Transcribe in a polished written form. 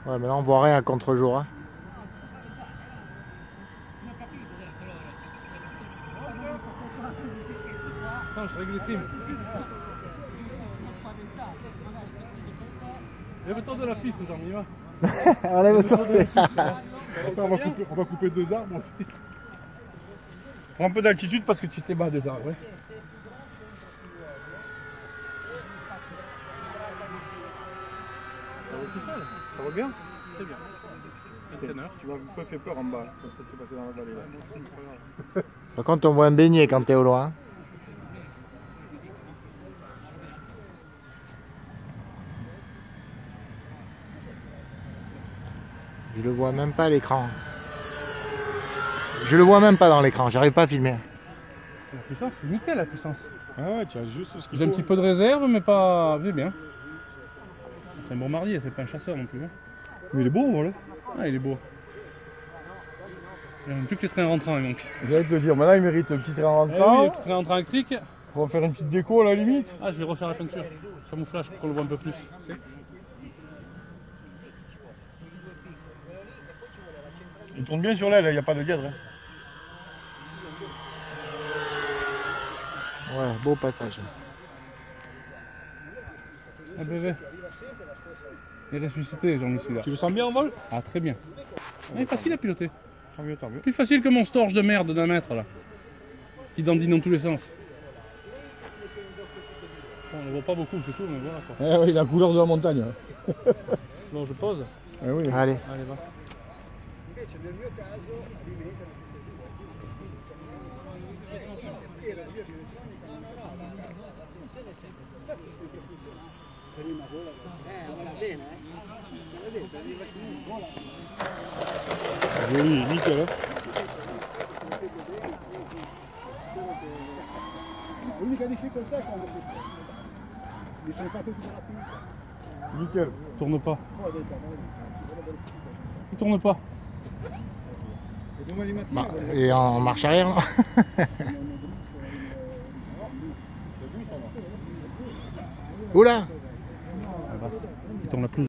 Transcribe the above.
Ouais, mais là on voit rien à contre-jour. Hein. Attends, je règle les films. Lève-toi de la piste, genre, on y va. Enlève-toi. Attends, on va couper 2 arbres aussi. Prends un peu d'altitude parce que tu t'es bas des arbres. Ouais. Ça va tout seul. Ça va bien? Très bien. Entraîneur. Tu m'as un peu fait peur en bas, quand tu es passé dans la vallée là. Par contre, on voit un beignet quand t'es au loin. Je le vois même pas à l'écran. Je le vois même pas dans l'écran, j'arrive pas à filmer. La puissance, c'est nickel la puissance. Ah ouais, tu as juste ce qu'il J'ai un petit peu de réserve, mais pas. C'est bien. C'est un bombardier, c'est pas un chasseur non plus. Hein. Mais il est beau, voilà. Ah, il est beau. Il n'y a plus que les trains rentrants, il manque. J'allais te le dire, maintenant il mérite un petit train Ah oui, rentrant. les petits trains rentrants électriques. Pour faire une petite déco à la limite. Ah, je vais refaire la peinture. Camouflage pour qu'on le voit un peu plus. Il tourne bien sur l'aile, il n'y a pas de guêtre. Hein. Ouais, beau passage. Un bébé. Il est ressuscité, j'en ai celui-là. Tu le sens bien en vol? Ah, très bien. Il est facile à piloter. Tant mieux, tant mieux. Plus facile que mon storge de merde d'1 mètre là. Qui dandine dans tous les sens. Bon, on ne voit pas beaucoup, c'est tout, mais voilà quoi. Eh oui, la couleur de la montagne. Bon, je pose. Eh oui. Allez. Allez, va. C'est joli, nickel. Hein. Nickel. Tourne pas. Il tourne pas. Bah, et en marche arrière, non? Oula! Il tourne la plus.